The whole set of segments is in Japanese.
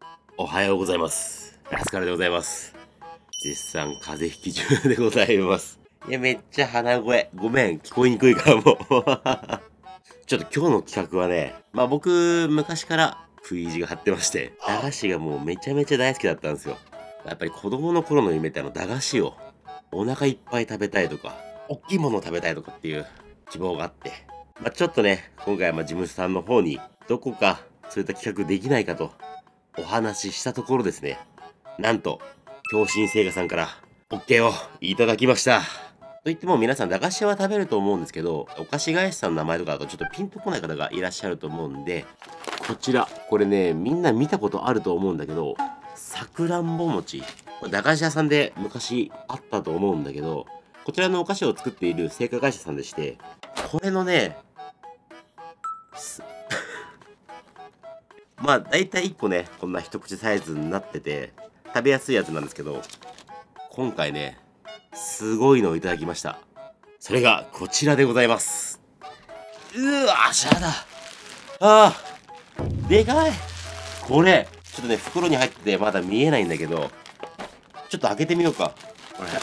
おはようございます。ラスカルでございます。絶賛風邪ひき中でございます。いや、めっちゃ鼻声。ごめん、聞こえにくいからもう。ちょっと今日の企画はね、僕、昔から食い意地が張ってまして、駄菓子がもうめちゃめちゃ大好きだったんですよ。やっぱり子供の頃の夢って駄菓子をお腹いっぱい食べたいとか、大きいものを食べたいとかっていう希望があって、ちょっとね、今回は事務所さんの方にどこかそういった企画できないかとお話ししたところですね、なんと、共振製菓さんから OK をいただきました。と言っても皆さん駄菓子は食べると思うんですけど、お菓子会社さんの名前とかだとちょっとピンとこない方がいらっしゃると思うんで、こちら、これね、みんな見たことあると思うんだけど、さくらんぼ餅。駄菓子屋さんで昔あったと思うんだけど、こちらのお菓子を作っている製菓会社さんでして、これのね、だいたい1個ね、こんな一口サイズになってて、食べやすいやつなんですけど、今回ね、すごいのをいただきました。それがこちらでございます。うわ、しゃだ。あー、でかい。これ、ちょっとね、袋に入っててまだ見えないんだけど、ちょっと開けてみようか。これ。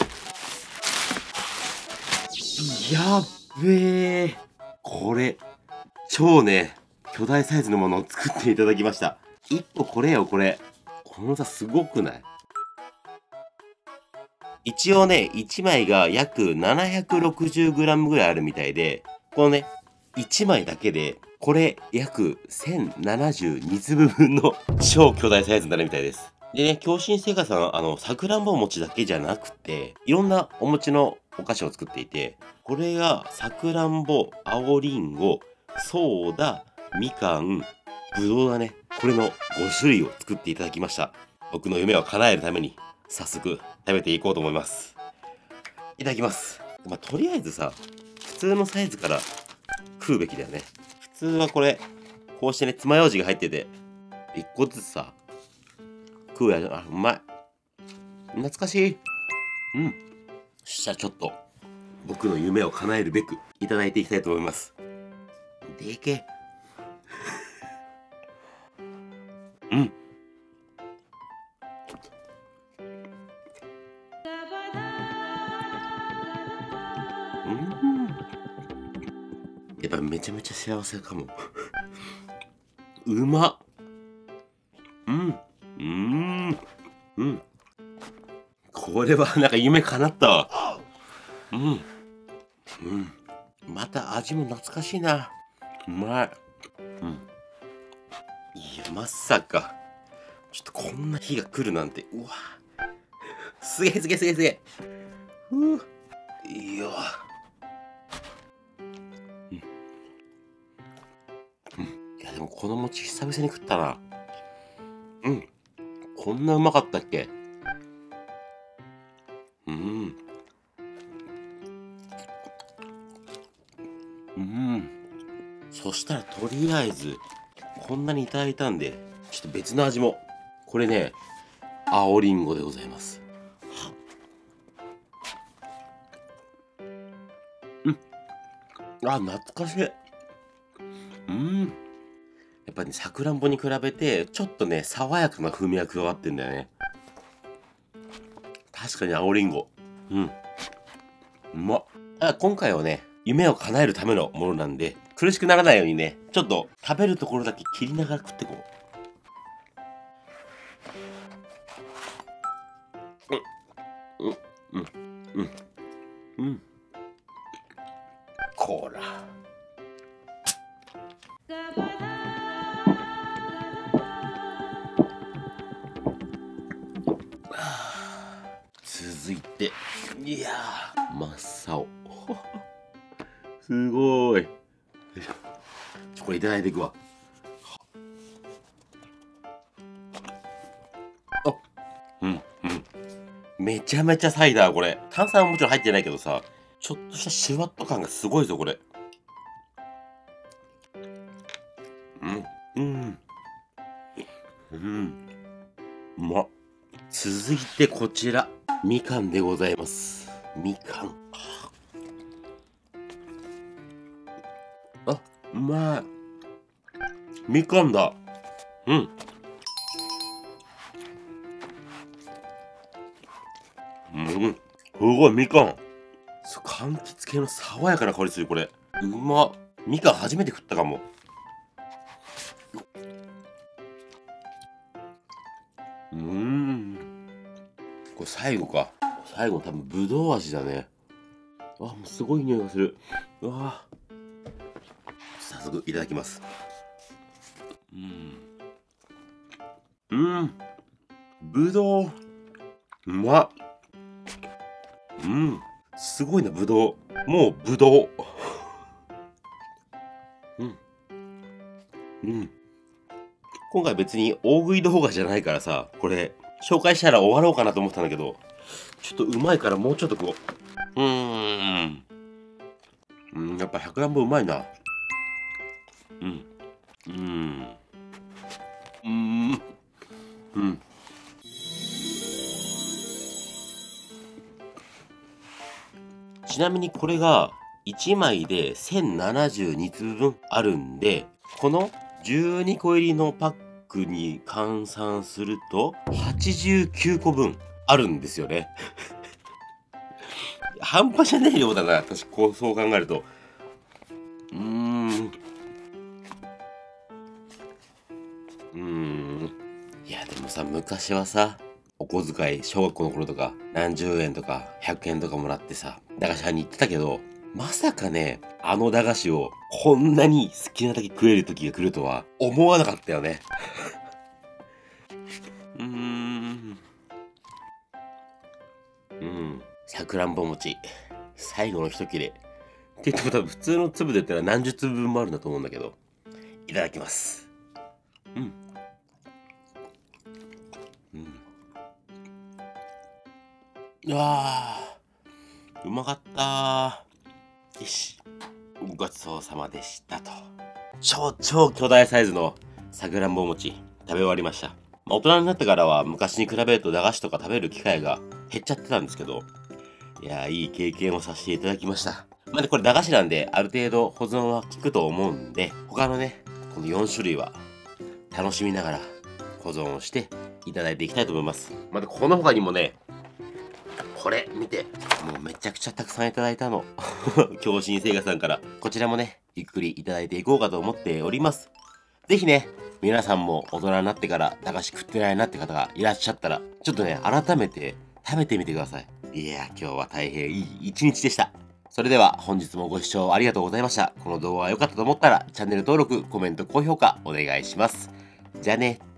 やっべえ。これ、超ね、巨大サイズのものを作っていただきました。1個これよ、これ。この差すごくない？一応ね、1枚が約 760g ぐらいあるみたいで、このね、1枚だけで、これ約1072粒分の超巨大サイズになるみたいです。でね、共振製菓さん、さくらんぼ餅だけじゃなくて、いろんなお餅のお菓子を作っていて、これがさくらんぼ、青りんご、ソーダ、みかん、ぶどうだね。これの5種類を作っていただきました。僕の夢を叶えるために、早速食べていこうと思います。いただきます。とりあえずさ、普通のサイズから食うべきだよね。普通はこれ、こうしてね、爪楊枝が入ってて、1個ずつさ、食うやつ、うまい。懐かしい。うん。そしたらちょっと、僕の夢を叶えるべく、いただいていきたいと思います。でけ。うん。やっぱめちゃめちゃ幸せかも。うまっ。うん。これはなんか夢叶ったわ。また味も懐かしいな。うまい。いや、まさか。ちょっとこんな日が来るなんて。うわ。すげえすげえすげえすげえ。いや。いや、でもこの餅久々に食ったな。こんなうまかったっけ？そしたらとりあえず、こんなにいただいたんで、ちょっと別の味も。これね、青りんごでございます。懐かしい。やっぱりね、さくらんぼに比べて、ちょっとね、爽やかな風味が加わってんだよね。確かに青りんご。うまっ。今回はね、夢を叶えるためのものなんで、苦しくならないようにね、ちょっと食べるところだけ切りながら食ってこう。こら。続いて、いやー、真っ青。すごい。これいただいていくわ。めちゃめちゃサイダー、これ。炭酸はもちろん入ってないけどさ、ちょっとしたシュワッと感がすごいぞ、これ。うまっ。続いてこちら、みかんでございます。みかん。うまい。みかんだ。 すごい、みかん。柑橘系の爽やかな香りする、これ。うまっ。みかん初めて食ったかも。これ最後か。最後多分ぶどう味だね。あ、もうすごい匂いがする。うわ早速いただきます。ぶどう。うまっ。すごいな、ぶどう。もうぶどう。今回別に大食い動画じゃないからさ、これ、紹介したら終わろうかなと思ったんだけど、ちょっとうまいからもうちょっとこう。やっぱ100円分うまいな。ちなみにこれが1枚で1072粒分あるんで、この12個入りのパックに換算すると89個分あるんですよね。半端じゃない量だな、私そう考えると。いやでもさ、昔はさ、お小遣い小学校の頃とか何十円とか100円とかもらってさ、駄菓子屋に行ってたけど、まさかね、あの駄菓子をこんなに好きなだけ食える時が来るとは思わなかったよね。さくらんぼ餅。最後の一切れ。って言っても多分普通の粒で言ったら何十粒分もあるんだと思うんだけど。いただきます。うわー、うまかったー。よし。ごちそうさまでしたと。超巨大サイズのさくらんぼ餅食べ終わりました。大人になってからは昔に比べると駄菓子とか食べる機会が減っちゃってたんですけど、いやー、いい経験をさせていただきました。まあね、これ駄菓子なんである程度保存は効くと思うんで、他のね、この4種類は楽しみながら保存をしていただいていきたいと思います。またこの他にもね、これ見て、もうめちゃくちゃたくさんいただいたの。狂信星画さんから。こちらもね、ゆっくりいただいていこうかと思っております。ぜひね、皆さんも大人になってから駄菓子食ってないなって方がいらっしゃったら、ちょっとね、改めて食べてみてください。いやー、今日は大変いい一日でした。それでは本日もご視聴ありがとうございました。この動画が良かったと思ったら、チャンネル登録、コメント、高評価お願いします。じゃあね。